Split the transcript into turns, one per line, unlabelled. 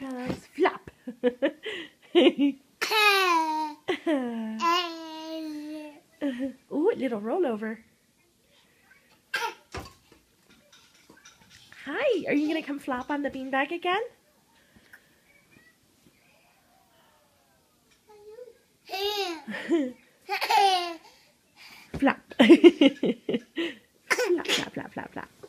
Colors. Flap. Ooh, little rollover. Hi, are you going to come flop on the beanbag again? Flap. Flap, flap, flap, flap, flap.